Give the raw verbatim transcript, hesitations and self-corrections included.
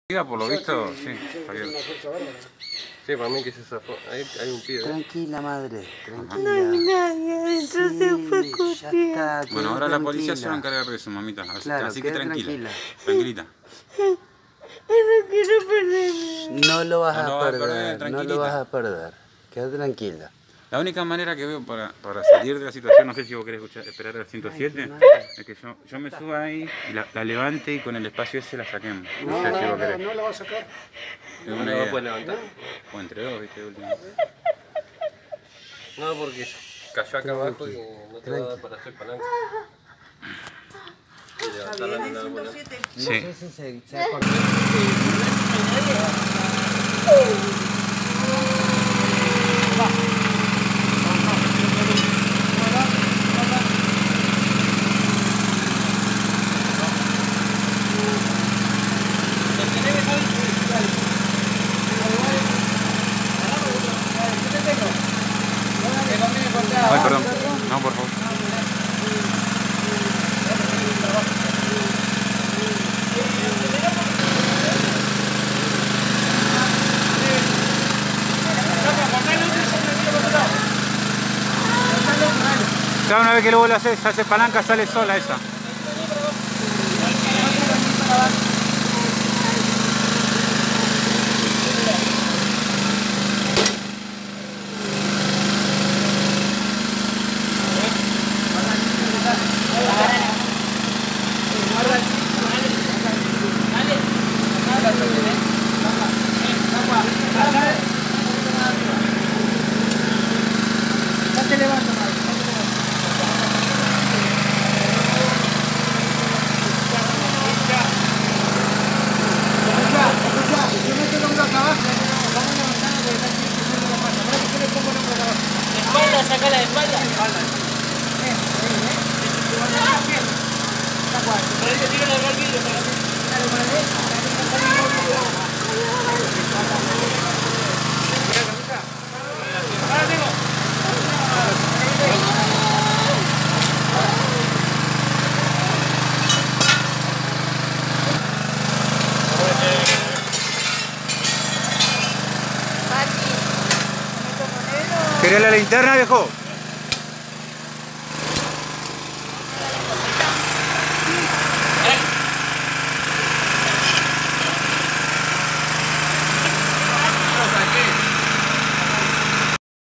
Por lo visto, sí. Sí, para mí que se zafó. Ahí hay un pibe. Tranquila, madre, tranquila. No hay nadie, eso Sí, se fue ya corriendo. está. Bueno, ahora tranquila. la policía se va a encargar de eso, mamita. Así, Claro, así que quede tranquila. tranquila. Tranquilita. No quiero perderme. No lo vas No lo a vas a perder, perder, no lo tranquilita. vas a perder. Quédate tranquila. La única manera que veo para, para salir de la situación, no sé si vos querés escuchar, esperar al ciento siete, es que yo, yo me suba ahí y la, la levante y con el espacio ese la saquemos. No, No, sé no, si vos no, querés. no la va a sacar. Es No una la idea. puedes levantar. O entre dos, viste, de última. No, porque cayó acá abajo y no te va a dar para hacer palanca. Y levantarla no la voy a poner. Sí. No sé si se, se acordó. Ay, perdón. No, por favor. Cada una vez que lo vuelve a hacer, se hace palanca, sale sola esa. Espalda, saca la espalda. ¿Querés la linterna, viejo?